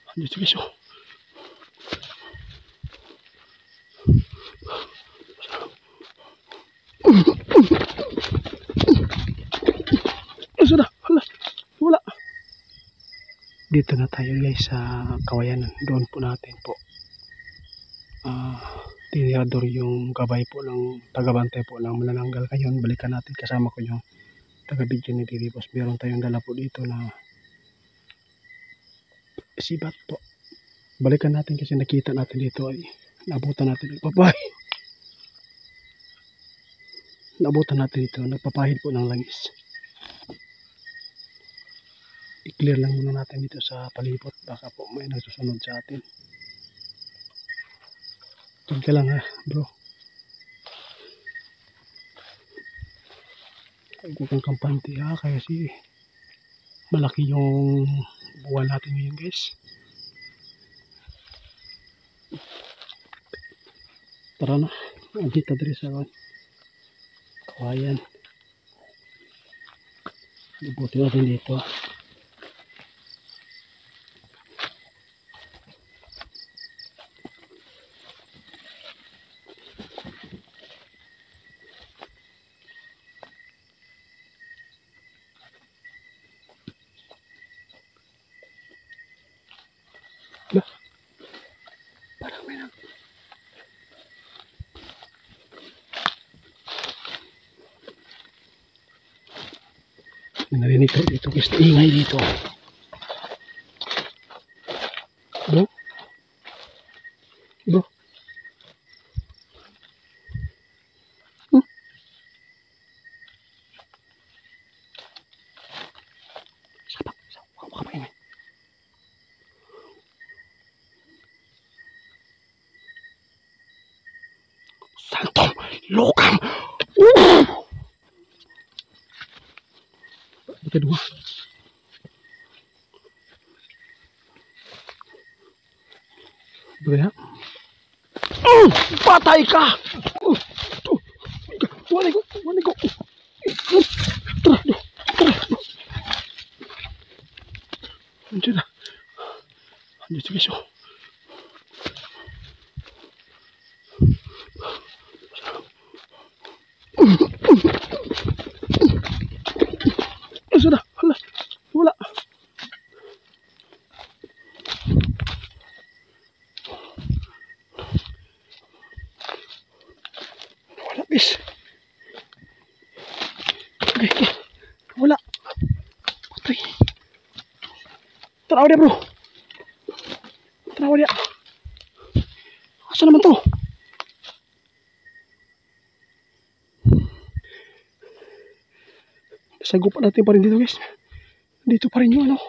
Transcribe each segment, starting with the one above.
Diyos guys, oh. Sudah, wala. Dito na tayo guys sa Kawayanan. Doon po natin po tinirador yung gabay po ng tagabantay po ng manananggal. Ngayon balikan natin, kasama ko yung taga-video ni Didi Boss. Meron tayong dala po dito na sibat po. Balikan natin kasi nakita natin dito ay naabutan natin ng papay. Naabutan natin ito, nagpapahid po ng langis. I-clear lang muna natin dito sa palibot, baka po may nagsusunod sa atin. Tugod ka lang ha bro. Huwag kang kampante ha, kasi malaki yung buwan natin ngayon guys. Tara na, kita diri sa Kawayan. Libutin natin dito. Parang may nang narinig ko dito guys, ingay dito bro. Sapa ka pa ingay. Santong lokam. Kedua. Berat. Patay ka. Wala ko. Tara. Andiyan na. Andiyan sa piso. Sudah, wala. Wala guys. Okay. Wala. Patay. Taraw dia bro. Taraw dia. Asa naman to? Sagupan natin pa rin dito guys. Dito pa rin yung ano.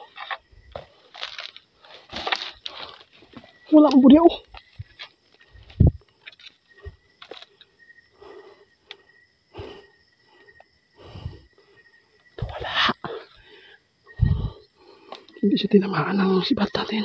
Wala ang budya oh. Ito wala. Hindi siya tinamaan ng sibat natin.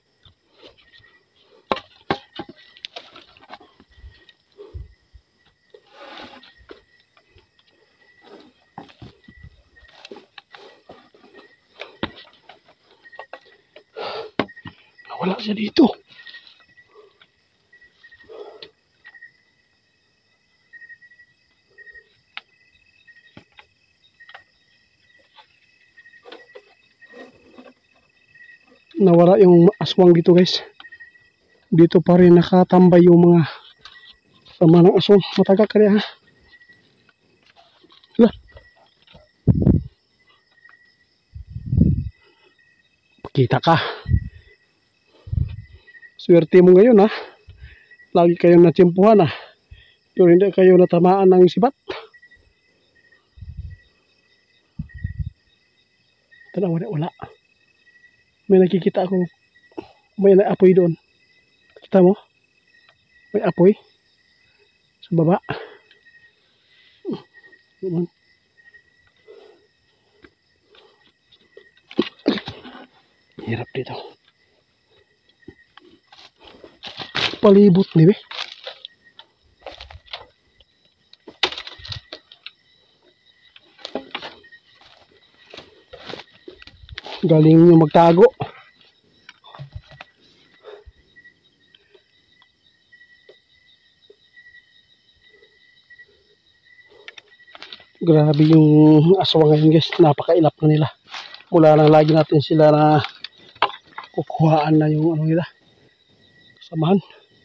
Wala siya dito. Nawala yung aswang dito guys. Dito pa rin nakatambay yung mga sama ng aswang. Matagal ka rin ha. Hala. Pakita ka. Swerte mo ngayon ha. Lagi kayong natsimpuhan ha. Pero hindi kayo natamaan ng sibat. Tanaw na wala. May nakikita ako. May naapoy doon. Kita mo? May apoy. Sa baba. Hirap dito. Palibot ni be. Galing nyo magtago. Grabe yung aswang ngayon guys, napakailap na nila. Mula nang lagi natin sila na kukuhaan na yung ano nila, samahan.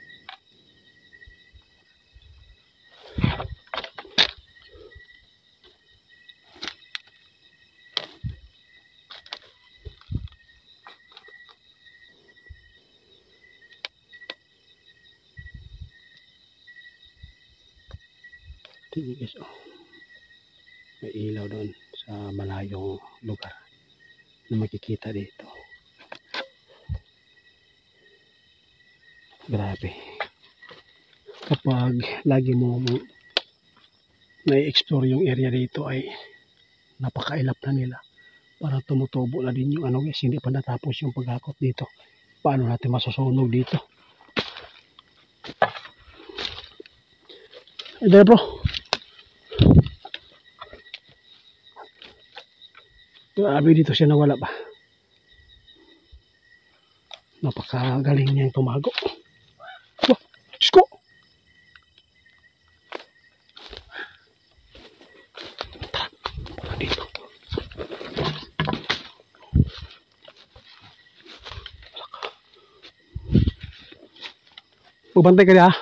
Tingnan guys, oh. May ilaw doon sa malayong lugar na makikita dito. Grabe. Kapag lagi mo na-explore yung area dito ay napakailap na nila. Parang tumutubo na din yung ano guys, hindi pa natapos yung paghakot dito. Paano natin masusunog dito? Ay, there bro. Grabe dito siya nawala ba. Napakagaling niyang tumago. Wah, Diyos ko! Tara, dito. Magbantay ka niya ha.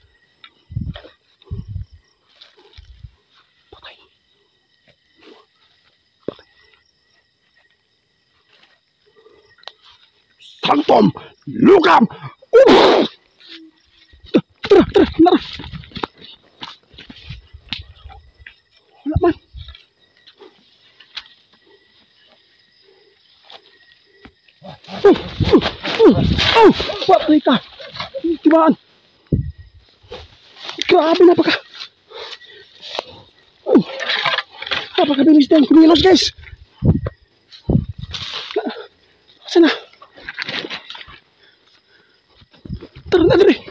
Patay. Phantom! Lukam! Tara, tara, tara! Wala man. Oh! Patay ka! Tibaan! Grabe napaka! Oh! Napakabilis din kumilos guys! Sana? Tara na dali!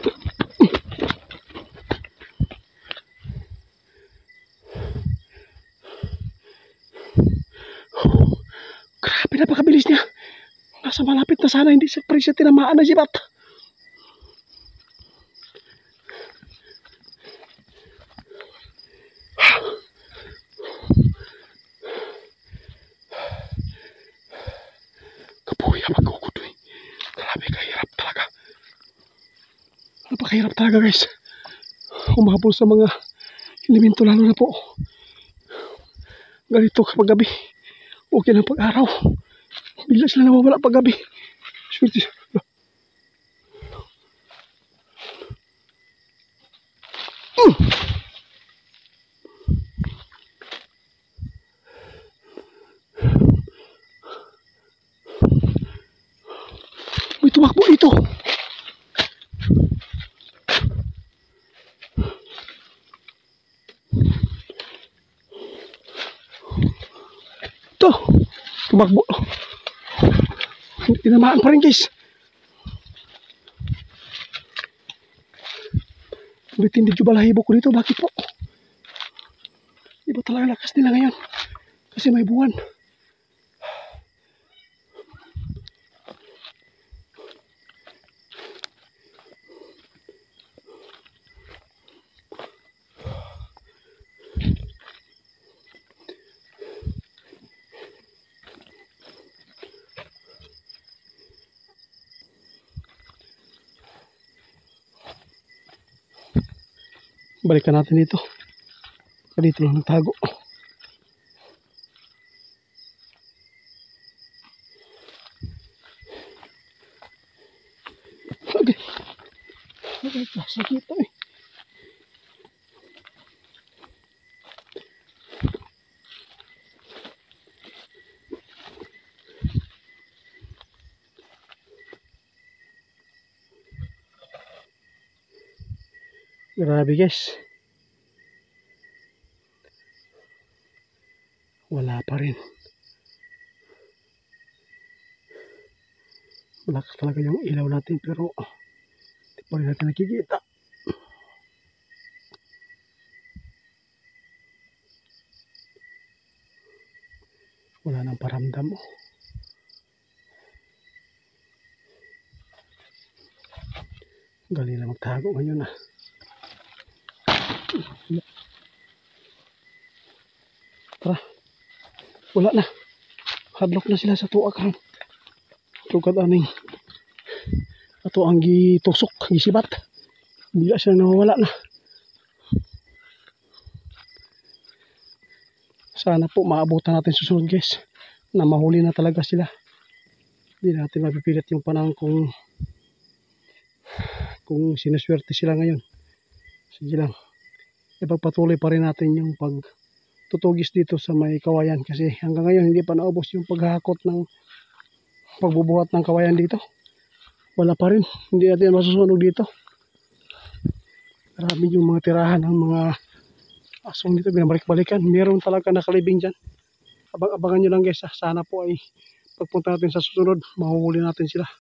Grabe napakabilis niya! Nasa malapit na sana, hindi sa presyo tinamaan na si Bat. Kapuya magkukod eh. Grabe kahirap talaga. Napakahirap talaga guys. Umabol sa mga elemento lalo na po. Ganito kapag gabi. Okay lang pag araw. Bigla sila nawawala pag gabi. Swerte. May tumakbo dito. Ito. Tumakbo. Tinamaan pa rin guys. Ulit hindi dyo balahibo ko dito. Bakit po? Iba talaga lakas nila ngayon. Kasi may buwan. Balikan natin dito. Dito lang nagtago. Okay. Okay, sakit eh. Grabe guys. Wala pa rin. Malakas talaga yung ilaw natin pero hindi pa rin natin nakikita. Wala nang paramdam. Galing na magtago ngayon ah. Tara. Wala na. Hadlock na sila sa tuwa karon. Tugad aning ato ang gitusok, gisibat. Bila sila nawawala na. Sana po maabutan natin susunod guys. Na mahuli na talaga sila. Hindi natin mapipilit yung panahon kung sinuswerte sila ngayon. Sige lang. Ipagpatuloy pa rin natin yung pagtutugis dito sa may kawayan. Kasi hanggang ngayon hindi pa naubos yung paghahakot ng pagbubuhat ng kawayan dito. Wala pa rin. Hindi natin masusunog dito. Marami yung mga tirahan ng mga asong dito. Binabalik-balikan. Meron talaga nakalibing dyan. Abang-abangan nyo lang guys. Sana po ay pagpunta natin sa susunod, mahuhuli natin sila.